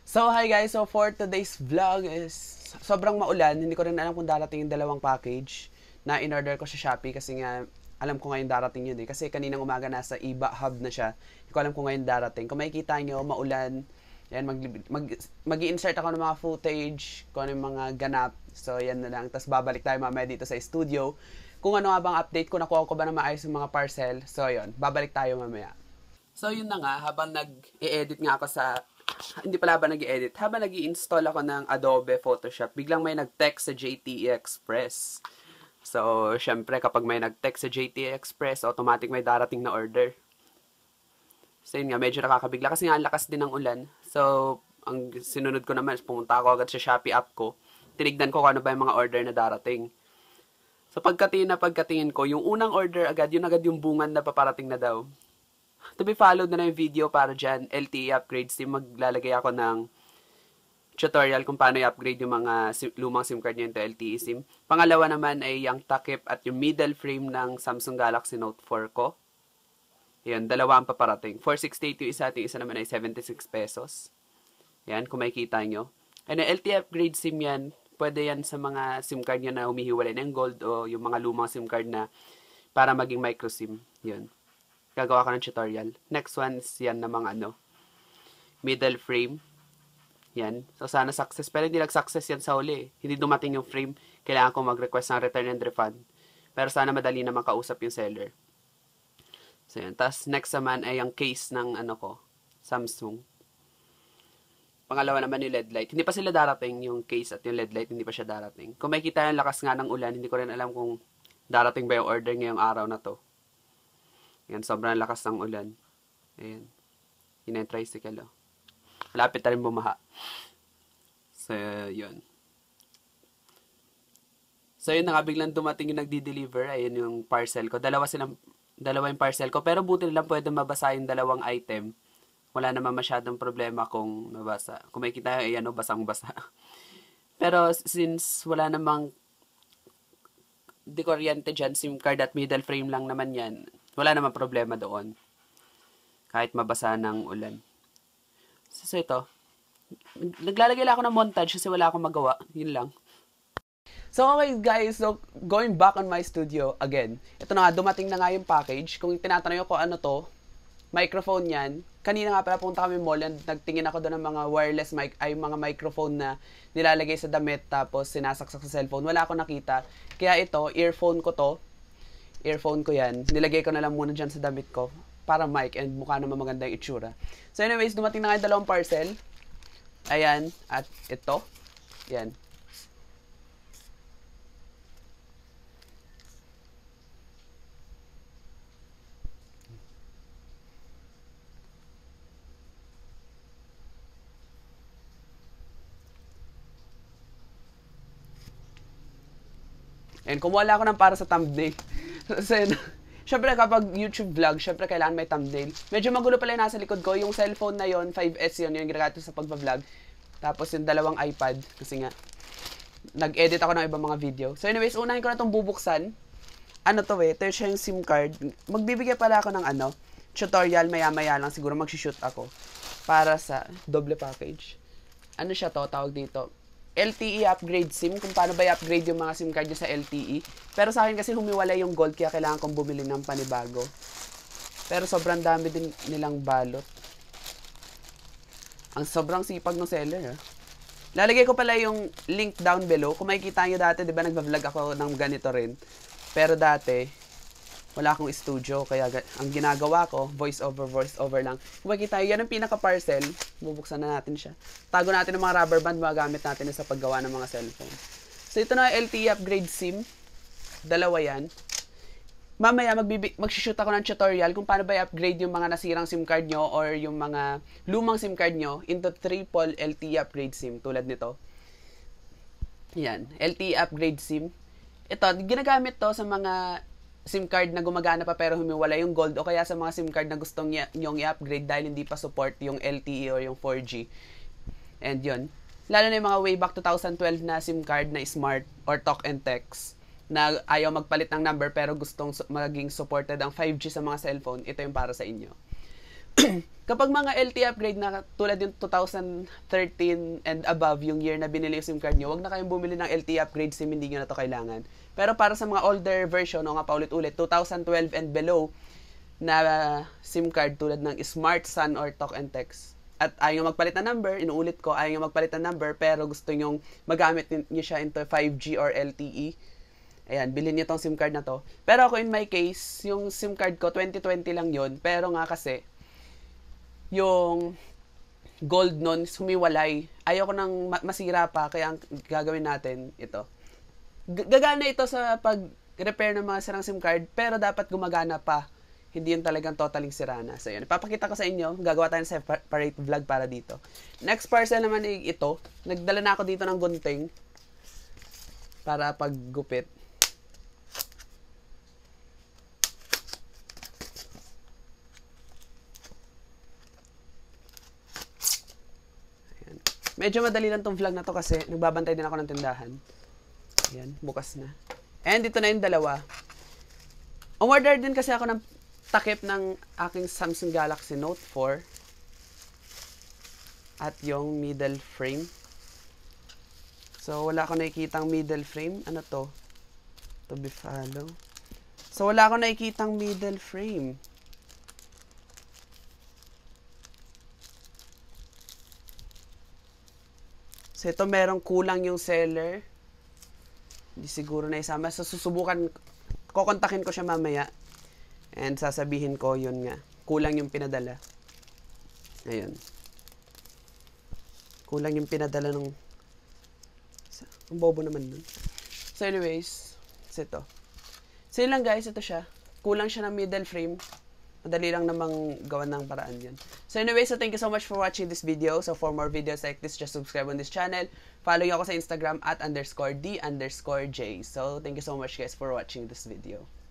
So, hi guys. So, for today's vlog is sobrang maulan. Hindi ko rin alam kung darating yung dalawang package na in-order ko sa Shopee kasi nga alam ko ngayon darating yun eh. Kasi kaninang umaga nasa IBA hub na siya. Hindi ko alam kung ngayon darating. Kung makikita nyo, maulan. Yan, mag-i-insert ako ng mga footage, kung ano yung mga ganap. So, yan na lang. Tapos babalik tayo mamaya dito sa studio. Kung ano nga bang update, kung nakuha ko ba na maayos yung mga parcel. So, yun. Babalik tayo mamaya. So, yun na nga. Habang nag-i-edit nga ako sa hindi pala ba nag-i-edit, habang nag-i-install ako ng Adobe Photoshop, biglang may nag-text sa JTE Express. So, syempre, kapag may nag-text sa JTE Express, automatic may darating na order. So, yun nga, medyo nakakabigla kasi nga ang lakas din ng ulan. So, ang sinunod ko naman, pumunta ako agad sa Shopee app ko. Tinignan ko kung ano ba yung mga order na darating. So, pagkatingin ko, yung unang order agad, yun agad yung bungan na paparating na daw. To be followed na yung video para dyan, LTE upgrade SIM. Maglalagay ako ng tutorial kung paano i-upgrade yung mga lumang SIM card nyo into LTE SIM. Pangalawa naman ay yung takip at yung middle frame ng Samsung Galaxy Note 4 ko. Yan, dalawa ang paparating. 468 yung isa at yung isa naman ay 76 pesos. Yan, kung makikita nyo. And LTE upgrade SIM yan, pwede yan sa mga SIM card nyo na humihiwalay ng gold o yung mga lumang SIM card na para maging micro SIM. Yun. Gagawa ko ng tutorial. Next one is yan namang middle frame. Yan. So, sana success. Pero hindi nag-success yan sa huli. Hindi dumating yung frame. Kailangan ko mag-request ng return and refund. Pero sana madali na makausap yung seller. So, yan. Tapos, next naman ay yung case ng Samsung. Pangalawa naman yung LED light. Hindi pa sila darating yung case at yung LED light. Hindi pa siya darating. Kung makikita yung lakas nga ng ulan, hindi ko rin alam kung darating ba yung order ngayong araw na to. Yan, sobrang lakas ng ulan. Ayan. Yun yung tricycle, oh. Malapit na rin bumaha. So, yun. So, yun, nakabiglang dumating yung nagdi-deliver. Ayun yung parcel ko. Dalawa yung parcel ko. Pero buti lang pwede mabasa yung dalawang item. Wala naman masyadong problema kung mabasa. Kung makikita yung basang-basa. Pero, since wala namang di kuryente dyan, SIM card at middle frame lang naman yan, wala naman problema doon. Kahit mabasa ng ulan. So, ito. Naglalagay lang ako ng montage kasi wala akong magawa. Yun lang. So, okay guys. So, going back on my studio again. Ito na nga, dumating na nga yung package. Kung tinatanong ko ano to, microphone yan. Kanina nga pala punta kami mall and nagtingin ako doon ng mga wireless mic, ay mga microphone na nilalagay sa damit tapos sinasaksak sa cellphone. Wala akong nakita. Kaya ito, earphone ko yan. Nilagay ko na lang muna dyan sa damit ko para mic and mukha naman maganda yung itsura. So anyways, dumating na nga yung dalawang parcel. Ayan, at ito. Yan. And kumuha ako ng para sa thumbnail. Kasi, syempre kapag YouTube vlog, syempre kailangan may thumbnail. Medyo magulo pala yung nasa likod ko. Yung cellphone na yon 5S yun, yung ginagamit sa pagbablog. Tapos yung dalawang iPad, kasi nga, nag-edit ako ng ibang mga video. So anyways, unahin ko na itong bubuksan. Ano to ito siya yung SIM card. Magbibigay pala ako ng tutorial, maya-maya lang. Siguro mag-shoot ako. Para sa double package. Ano siya to, tawag dito? LTE upgrade SIM, kung paano ba i-upgrade yung mga SIM card nyo sa LTE. Pero sa akin kasi humiwalay yung gold, kaya kailangan kong bumili ng panibago. Pero sobrang dami din nilang balot. Ang sobrang sipag ng seller, ha? Lalagay ko pala yung link down below. Kung makikita nyo dati, di ba nagva-vlog ako ng ganito rin. Pero dati, wala akong studio, kaya ang ginagawa ko, voice over lang. Kung makikita nyo, yan ang pinaka-parcel. Bubuksan na natin siya. Tago natin ng mga rubber band, magagamit natin sa paggawa ng mga cellphone. So, ito na LTE upgrade SIM. Dalawa yan. Mamaya, mag-shoot ako ng tutorial kung paano ba i-upgrade yung mga nasirang SIM card nyo or yung mga lumang SIM card nyo into triple LTE upgrade SIM, tulad nito. Yan, LTE upgrade SIM. Ito, ginagamit to sa mga SIM card na gumagana pa pero humiwala yung gold o kaya sa mga SIM card na gustong nyong i-upgrade dahil hindi pa support yung LTE or yung 4G. And yun. Lalo na yung mga way back 2012 na SIM card na smart or talk and text na ayaw magpalit ng number pero gustong maging supported ang 5G sa mga cellphone, ito yung para sa inyo. Kapag mga LTE upgrade na tulad yung 2013 and above yung year na binili yung SIM card nyo, wag na kayong bumili ng LTE upgrade SIM, hindi nyo na to kailangan. Pero para sa mga older version, o nga paulit-ulit, 2012 and below na SIM card tulad ng Smart, Sun, or Talk and Text, at ayaw nyo magpalit na number, inuulit ko, ayaw nyo magpalit na number, pero gusto nyo magamit nyo siya into 5G or LTE, ayan, bilhin nyo tong SIM card na to. Pero ako in my case, yung SIM card ko, 2020 lang yon, pero nga kasi, yung gold nun, humiwalay. Ayoko nang masira pa, kaya ang gagawin natin, ito. Gagana ito sa pag-repair ng mga sirang SIM card, pero dapat gumagana pa. Hindi yun talagang totaling sira na. So, yun. Ipapakita ko sa inyo. Gagawa tayo ng separate vlog para dito. Next parcel naman ay ito. Nagdala na ako dito ng gunting para paggupit. Medyo madali lang tong vlog na to kasi nagbabantay din ako ng tindahan. Ayan, bukas na. And ito na yung dalawa. Umorder din kasi ako ng takip ng aking Samsung Galaxy Note 4. At yung middle frame. So, wala ako nakikitang middle frame. Ano to? To be follow. So, wala ako nakikitang middle frame. So, ito merong kulang yung seller. Hindi siguro na isama. So, susubukan, kukontakin ko siya mamaya. And sasabihin ko, yun nga. Kulang yung pinadala. Ayun. Kulang yung pinadala ng... Ang bobo naman nun. So, anyways. Ito. So, yun lang guys. Ito siya. Kulang siya ng middle frame. Madali lang namang gawan ng paraan yan. So anyway, so thank you so much for watching this video. So for more videos like this, just subscribe on this channel. Follow nyo ako sa Instagram @_d_j. So thank you so much guys for watching this video.